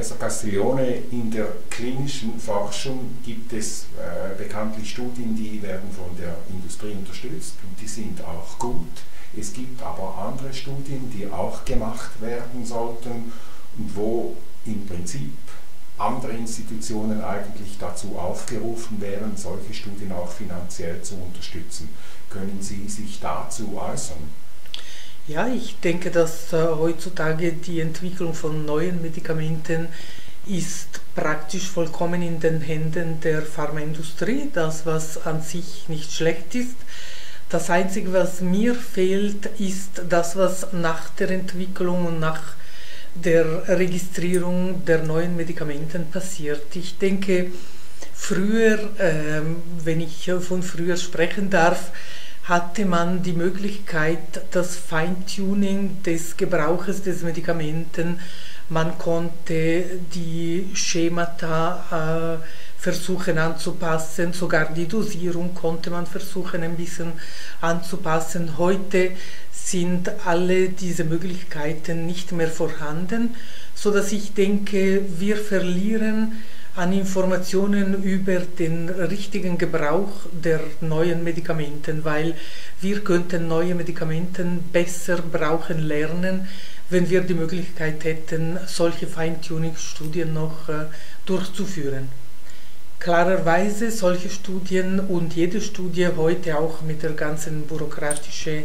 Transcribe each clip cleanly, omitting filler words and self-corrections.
Professor Castiglione, in der klinischen Forschung gibt es bekanntlich Studien, die werden von der Industrie unterstützt und die sind auch gut. Es gibt aber andere Studien, die auch gemacht werden sollten und wo im Prinzip andere Institutionen eigentlich dazu aufgerufen wären, solche Studien auch finanziell zu unterstützen. Können Sie sich dazu äußern? Ja, ich denke, dass heutzutage die Entwicklung von neuen Medikamenten ist praktisch vollkommen in den Händen der Pharmaindustrie, das was an sich nicht schlecht ist. Das Einzige, was mir fehlt, ist das, was nach der Entwicklung und nach der Registrierung der neuen Medikamenten passiert. Ich denke, früher, wenn ich von früher sprechen darf, hatte man die Möglichkeit, das Feintuning des Gebrauches des Medikamenten, man konnte die Schemata versuchen anzupassen, sogar die Dosierung konnte man versuchen ein bisschen anzupassen. Heute sind alle diese Möglichkeiten nicht mehr vorhanden, so dass ich denke, wir verlieren an Informationen über den richtigen Gebrauch der neuen Medikamenten, weil wir könnten neue Medikamente besser brauchen lernen, wenn wir die Möglichkeit hätten, solche Feintuning-Studien noch durchzuführen. Klarerweise solche Studien und jede Studie heute auch mit der ganzen bürokratische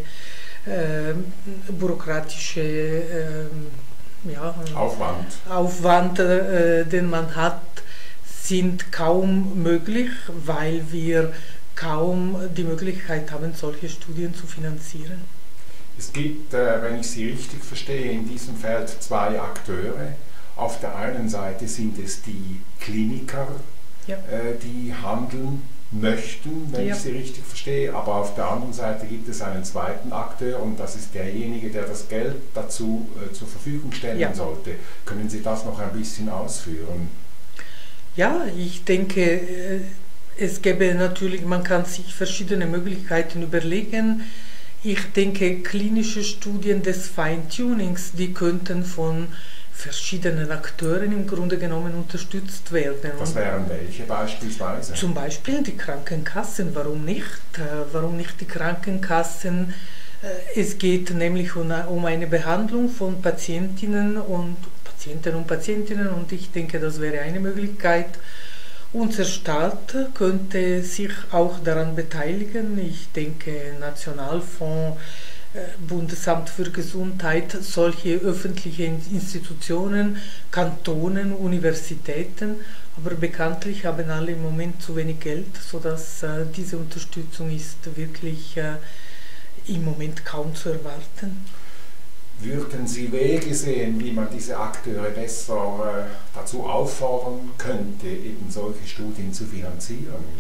Aufwand, den man hat, sind kaum möglich, weil wir kaum die Möglichkeit haben, solche Studien zu finanzieren. Es gibt, wenn ich Sie richtig verstehe, in diesem Feld zwei Akteure. Auf der einen Seite sind es die Kliniker, ja, die handeln möchten, wenn, ja, ich Sie richtig verstehe, aber auf der anderen Seite gibt es einen zweiten Akteur und das ist derjenige, der das Geld dazu zur Verfügung stellen, ja, sollte. Können Sie das noch ein bisschen ausführen? Ja, ich denke, es gäbe natürlich, man kann sich verschiedene Möglichkeiten überlegen. Ich denke, klinische Studien des Feintunings, die könnten von verschiedenen Akteuren im Grunde genommen unterstützt werden. Das wären welche beispielsweise? Zum Beispiel die Krankenkassen, warum nicht? Warum nicht die Krankenkassen? Es geht nämlich um eine Behandlung von Patientinnen und Patientinnen und ich denke, das wäre eine Möglichkeit. Unser Staat könnte sich auch daran beteiligen. Ich denke, Nationalfonds, Bundesamt für Gesundheit, solche öffentliche Institutionen, Kantonen, Universitäten, aber bekanntlich haben alle im Moment zu wenig Geld, sodass diese Unterstützung ist wirklich im Moment kaum zu erwarten. Würden Sie Wege sehen, wie man diese Akteure besser dazu auffordern könnte, eben solche Studien zu finanzieren?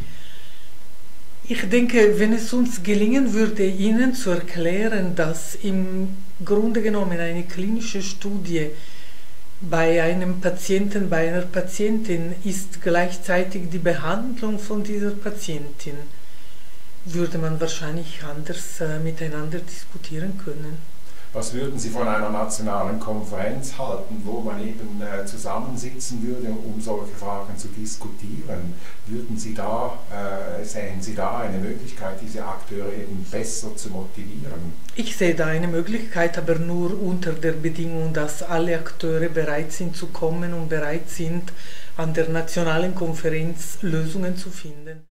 Ich denke, wenn es uns gelingen würde, Ihnen zu erklären, dass im Grunde genommen eine klinische Studie bei einem Patienten, bei einer Patientin ist gleichzeitig die Behandlung von dieser Patientin, würde man wahrscheinlich anders miteinander diskutieren können. Was würden Sie von einer nationalen Konferenz halten, wo man eben zusammensitzen würde, um solche Fragen zu diskutieren? Sehen Sie da eine Möglichkeit, diese Akteure eben besser zu motivieren? Ich sehe da eine Möglichkeit, aber nur unter der Bedingung, dass alle Akteure bereit sind zu kommen und bereit sind, an der nationalen Konferenz Lösungen zu finden.